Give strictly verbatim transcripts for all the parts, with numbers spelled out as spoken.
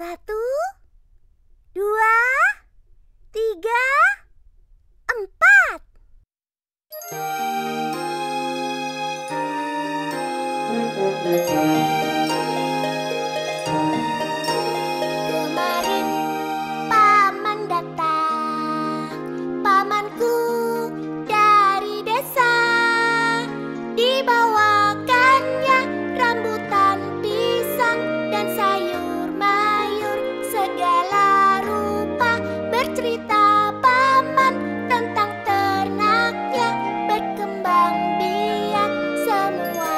Satu, dua, tiga, empat. Kemarin paman datang, pamanku dari desa. Dibawakannya rambutan, pisang, dan sayur mayur segala rupa. Bercerita paman tentang ternaknya, berkembang biak semua.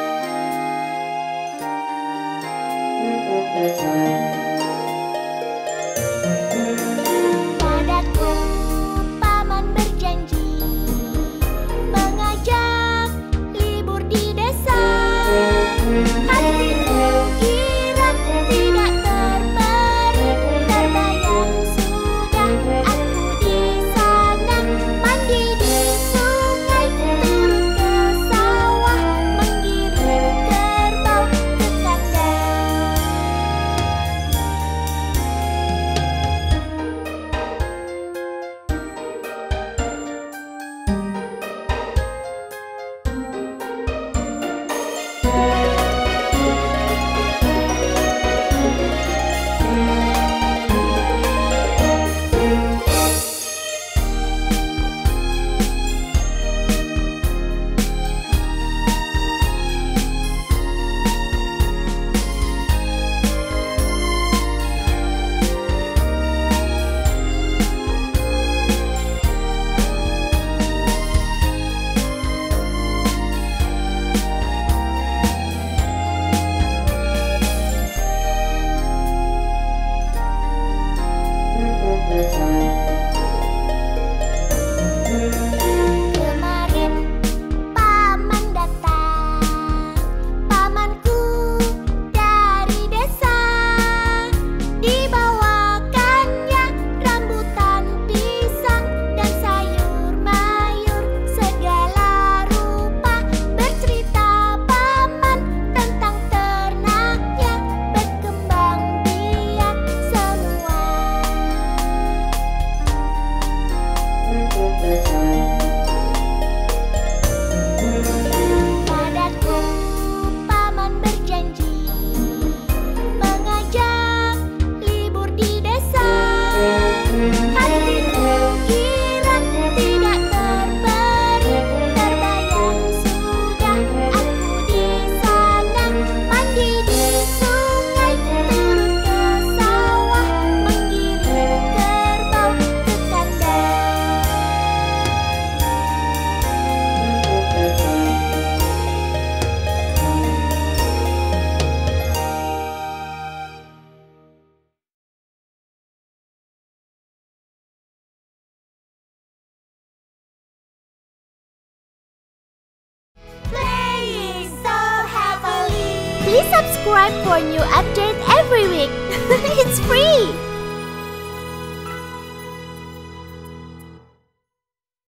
Padaku paman berjanji mengajak libur di desa. Hatiku girang tidak terberi, terbayang sudah aku di sana. Mandi di sungai, turun ke sawah, menggiring kerbau ke kandang. Kemarin paman datang, pamanku dari desa. Dibawakannya rambutan, pisang, dan sayur mayur segala rupa. Bercerita paman tentang ternaknya, berkembang biak semua. Padaku paman berjanji mengajak libur di desa. Hatiku girang tidak terberi, terbayang sudah aku di sana. Mandi di sungai, turun ke sawah, menggiring kerbau ke kandang. Playing so happily. Please subscribe for new update every week. It's free.